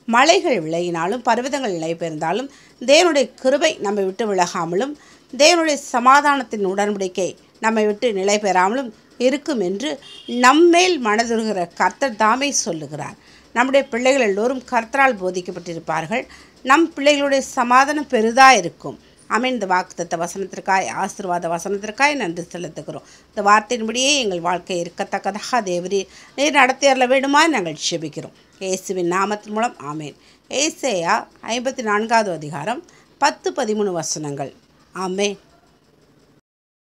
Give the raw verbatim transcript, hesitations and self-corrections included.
மலைகள் விலகினாலும் பர்வதங்கள் நிலை பெயர்ந்தாலும் தேவனுடைய கிருபை நம்மை விட்டு விலகாமலும் தேவனுடைய சமாதானத்தின் உடன்படிக்கை நம்மை விட்டு நிலை பெறாமலும் இருக்கும் என்று நம்மேல் மனதுருகிற கர்த்தர் தாமே சொல்லுகிறார். நம்முடைய பிள்ளைகள் எல்லோரும் கர்த்தரால் போதிக்கப்பட்டிருப்பார்கள். நம் பிள்ளைகளுடைய சமாதானம் பெரிதாக இருக்கும். ஆமென். இந்த வாக்குத்தத்த வசனத்திற்காய் ஆசீர்வாத வசனத்திற்காய் நன்றி செலுத்துகிறோம். இந்த வார்த்தையின்படியே எங்கள் வாழ்க்கை இருக்கத்தக்கதாக தேவரீ நீர் நடத்தி அருள வேண்டுமாய் நாங்கள் ஜெபிக்கிறோம். இயேசுவின் நாமத்தின் மூலம் ஆமேன். ஏசாயா ஐம்பத்தி நான்காவது அதிகாரம் பத்து பதிமூணு வசனங்கள். ஆமேன்.